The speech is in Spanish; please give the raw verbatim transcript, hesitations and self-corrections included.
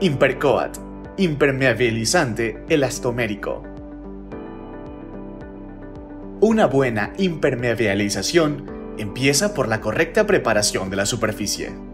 Impercoat, impermeabilizante elastomérico. Una buena impermeabilización empieza por la correcta preparación de la superficie.